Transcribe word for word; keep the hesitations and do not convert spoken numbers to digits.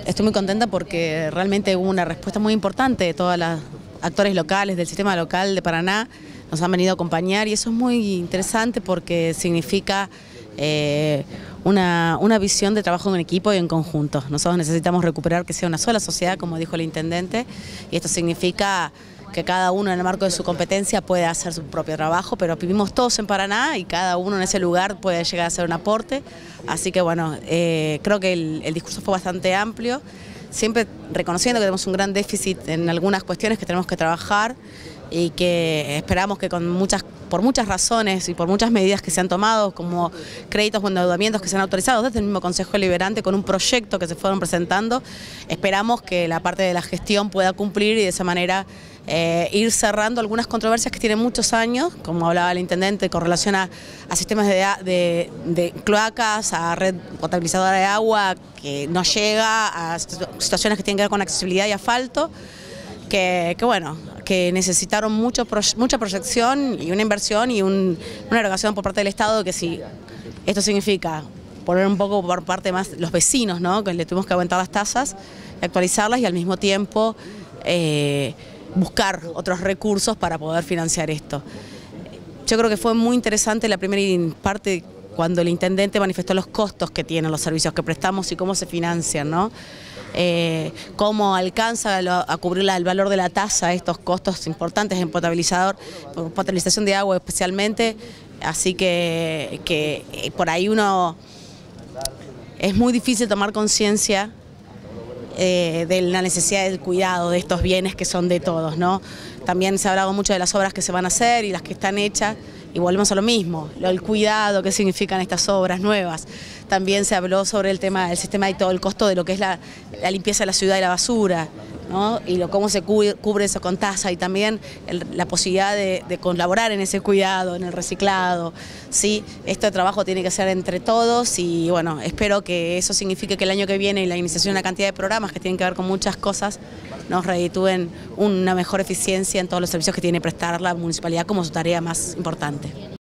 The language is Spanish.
Estoy muy contenta porque realmente hubo una respuesta muy importante de todos los actores locales del sistema local de Paraná, nos han venido a acompañar y eso es muy interesante porque significa eh, una, una visión de trabajo en equipo y en conjunto. Nosotros necesitamos recuperar que sea una sola sociedad, como dijo el intendente, y esto significa que cada uno en el marco de su competencia puede hacer su propio trabajo, pero vivimos todos en Paraná y cada uno en ese lugar puede llegar a hacer un aporte. Así que bueno, eh, creo que el, el discurso fue bastante amplio, siempre reconociendo que tenemos un gran déficit en algunas cuestiones que tenemos que trabajar y que esperamos que con muchas, por muchas razones y por muchas medidas que se han tomado, como créditos o endeudamientos que se han autorizado desde el mismo Consejo Deliberante con un proyecto que se fueron presentando, esperamos que la parte de la gestión pueda cumplir y de esa manera eh, ir cerrando algunas controversias que tienen muchos años, como hablaba el intendente, con relación a, a sistemas de, de, de cloacas, a red potabilizadora de agua que no llega, a situaciones que tienen que ver con accesibilidad y asfalto, que, que bueno, que necesitaron mucho, mucha proyección y una inversión y un, una erogación por parte del Estado, que si esto significa poner un poco por parte más los vecinos, ¿no?, que le tuvimos que aumentar las tasas, actualizarlas y al mismo tiempo eh, buscar otros recursos para poder financiar esto. Yo creo que fue muy interesante la primera parte cuando el intendente manifestó los costos que tienen los servicios que prestamos y cómo se financian, ¿no? Eh, cómo alcanza a cubrir el valor de la tasa estos costos importantes en potabilizador, potabilización de agua especialmente, así que, que por ahí uno es muy difícil tomar conciencia eh, de la necesidad del cuidado de estos bienes que son de todos, ¿no? También se ha hablado mucho de las obras que se van a hacer y las que están hechas, y volvemos a lo mismo, el cuidado, qué significan estas obras nuevas. También se habló sobre el tema del sistema y todo el costo de lo que es la, la limpieza de la ciudad y la basura, ¿no?, y lo, cómo se cubre, cubre eso con tasa, y también el, la posibilidad de, de colaborar en ese cuidado, en el reciclado. ¿Sí? Este trabajo tiene que ser entre todos y bueno, espero que eso signifique que el año que viene la iniciación de una cantidad de programas que tienen que ver con muchas cosas nos reditúen una mejor eficiencia en todos los servicios que tiene que prestar la municipalidad como su tarea más importante.